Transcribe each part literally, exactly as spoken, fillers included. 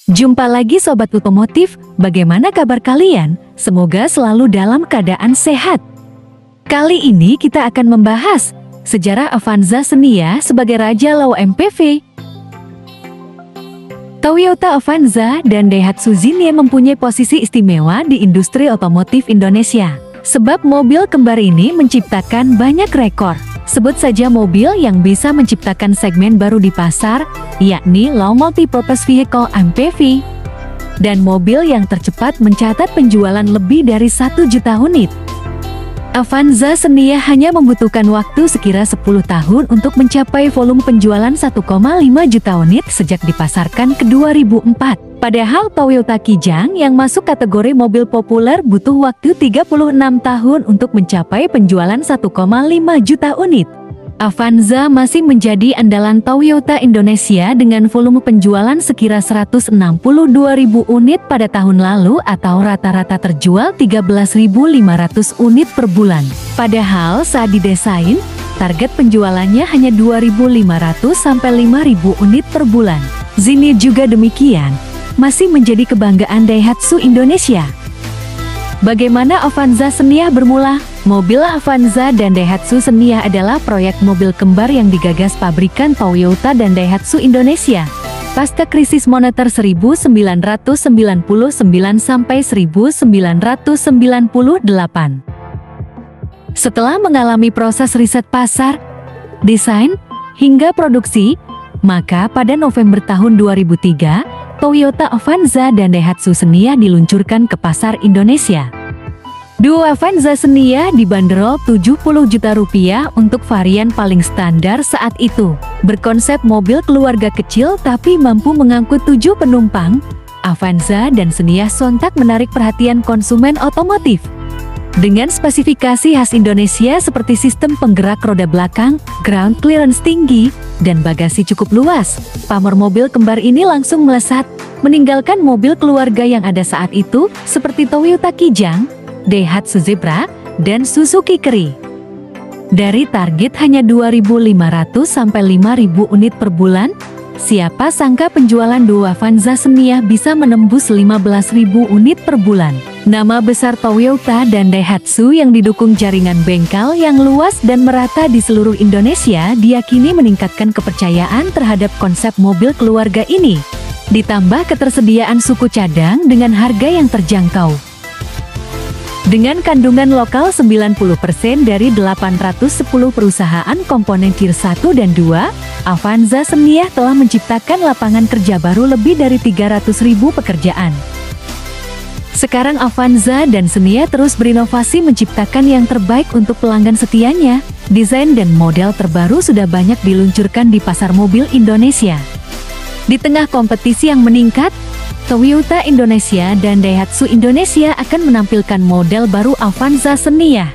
Jumpa lagi Sobat Otomotif, bagaimana kabar kalian? Semoga selalu dalam keadaan sehat. Kali ini kita akan membahas sejarah Avanza Xenia sebagai Raja Low M P V. Toyota Avanza dan Daihatsu Xenia mempunyai posisi istimewa di industri otomotif Indonesia. Sebab mobil kembar ini menciptakan banyak rekor. Sebut saja mobil yang bisa menciptakan segmen baru di pasar, yakni Low Multipurpose Vehicle M P V. Dan mobil yang tercepat mencatat penjualan lebih dari satu juta unit. Avanza Xenia hanya membutuhkan waktu sekira sepuluh tahun untuk mencapai volume penjualan satu koma lima juta unit sejak dipasarkan ke dua ribu empat. Padahal Toyota Kijang yang masuk kategori mobil populer butuh waktu tiga puluh enam tahun untuk mencapai penjualan satu koma lima juta unit. Avanza masih menjadi andalan Toyota Indonesia dengan volume penjualan sekira seratus enam puluh dua ribu unit pada tahun lalu atau rata-rata terjual tiga belas ribu lima ratus unit per bulan. Padahal saat didesain, target penjualannya hanya dua ribu lima ratus sampai lima ribu unit per bulan. Xenia juga demikian, masih menjadi kebanggaan Daihatsu Indonesia. Bagaimana Avanza Xenia bermula? Mobil Avanza dan Daihatsu Xenia adalah proyek mobil kembar yang digagas pabrikan Toyota dan Daihatsu Indonesia pasca krisis moneter seribu sembilan ratus sembilan puluh sembilan sampai seribu sembilan ratus sembilan puluh delapan. Setelah mengalami proses riset pasar, desain, hingga produksi, maka pada November tahun dua ribu tiga, Toyota Avanza dan Daihatsu Xenia diluncurkan ke pasar Indonesia. Dua Avanza Xenia dibanderol tujuh puluh juta rupiah untuk varian paling standar saat itu. Berkonsep mobil keluarga kecil tapi mampu mengangkut tujuh penumpang, Avanza dan Xenia sontak menarik perhatian konsumen otomotif. Dengan spesifikasi khas Indonesia seperti sistem penggerak roda belakang, ground clearance tinggi, dan bagasi cukup luas, pamor mobil kembar ini langsung melesat, meninggalkan mobil keluarga yang ada saat itu seperti Toyota Kijang, Daihatsu Zebra, dan Suzuki Keri. Dari target hanya dua ribu lima ratus sampai lima ribu unit per bulan, siapa sangka penjualan dua Avanza Xenia bisa menembus lima belas ribu unit per bulan. Nama besar Toyota dan Daihatsu yang didukung jaringan bengkel yang luas dan merata di seluruh Indonesia diyakini meningkatkan kepercayaan terhadap konsep mobil keluarga ini. Ditambah ketersediaan suku cadang dengan harga yang terjangkau. Dengan kandungan lokal sembilan puluh persen dari delapan ratus sepuluh perusahaan komponen tier satu dan dua, Avanza Xenia telah menciptakan lapangan kerja baru lebih dari tiga ratus ribu pekerjaan. Sekarang Avanza dan Xenia terus berinovasi menciptakan yang terbaik untuk pelanggan setianya. Desain dan model terbaru sudah banyak diluncurkan di pasar mobil Indonesia. Di tengah kompetisi yang meningkat, Toyota Indonesia dan Daihatsu Indonesia akan menampilkan model baru Avanza Xenia.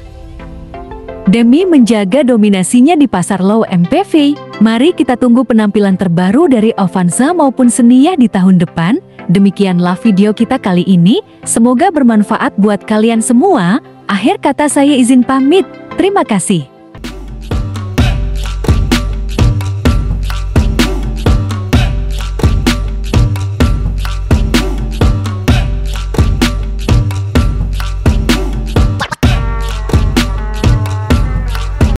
Demi menjaga dominasinya di pasar low M P V, mari kita tunggu penampilan terbaru dari Avanza maupun Xenia di tahun depan. Demikianlah video kita kali ini, semoga bermanfaat buat kalian semua. Akhir kata saya izin pamit, terima kasih.